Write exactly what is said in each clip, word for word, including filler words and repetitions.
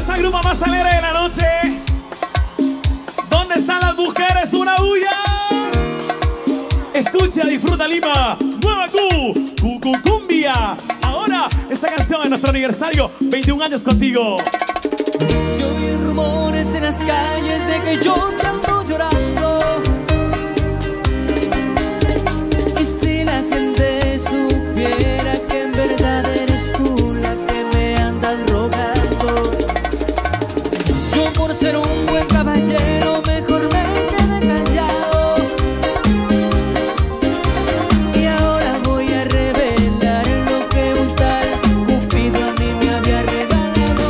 esta grupa más alegre de la noche. ¿Dónde están las mujeres? ¡Una bulla! Escucha, disfruta Lima. Nueva Q, Cucucumbia. Ahora, esta canción es nuestro aniversario. veintiún años contigo. Se oyen rumores en las calles de que yo te ando llorando. Y si la gente supiera que en verdad eres tú la que me andas rogando. Yo por ser un buen caballero mejor me quedé callado. Y ahora voy a revelar lo que un tal Cupido a mí me había regalado.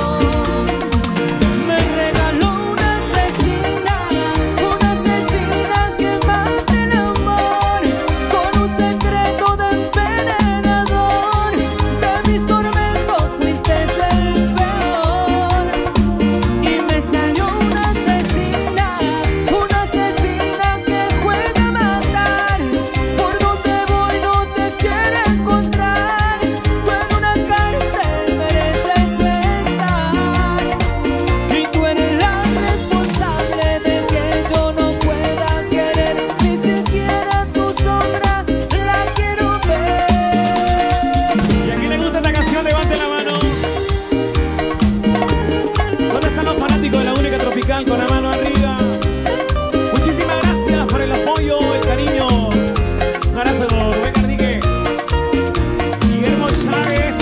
Me regaló una asesina, una asesina que mata el amor, con un secreto de envenenador. De mis tormentos fuiste el peor. Y me salió una asesina, una asesina que juega a matar. Por donde voy no te quiere encontrar. Tú en una cárcel mereces estar. Y tú eres la responsable de que yo no pueda querer. Ni siquiera tu sombra la quiero ver. Y a quien le gusta esta canción, levante la mano. ¿Dónde están los fanáticos de la única tropical con la mano arriba? Muchísimas gracias por el apoyo, el cariño. Un abrazo, Rubén Cardique. Guillermo Chávez.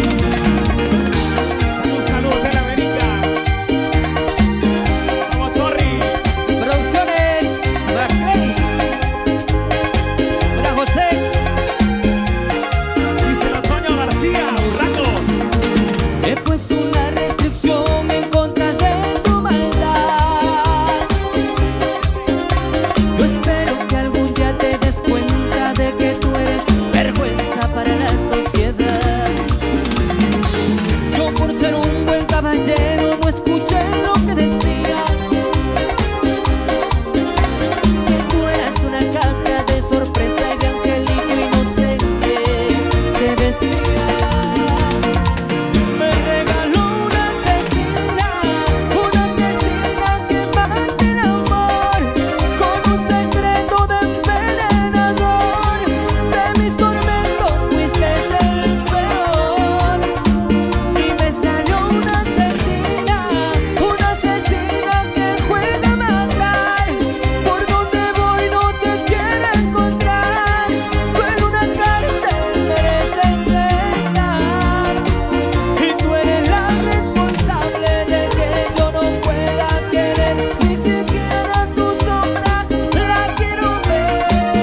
Un saludo de la América. Vamos, Chorri. Producciones Maclay. Hola, José. Dice Antonio García, Burracos. He puesto una restricción en contra de tu maldad. Yo espero que algún día te des cuenta de que tú eres vergüenza para la sociedad. Yo por ser un buen caballero no escuché lo que decía, que tú eras una caja de sorpresa y de angelito inocente te decías. Me regaló una asesina, una asesina que mata el amor, con un secreto de envenenador. De mis tormentos fuiste el peor. Y me salió una asesina, una asesina que juega a matar. Por donde voy no te quiere encontrar. Tú en una cárcel mereces estar. Y tú eres la responsable de que yo no pueda querer. Ni siquiera tu sombra la quiero ver.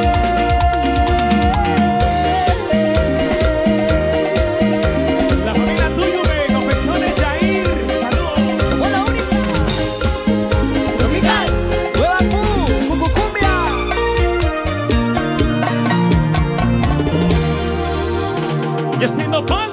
La familia Tuyume, Confecciones Jair. Saludos. Somos la única tropical, Nueva Q, Cucucumbia. Y haciendo pan.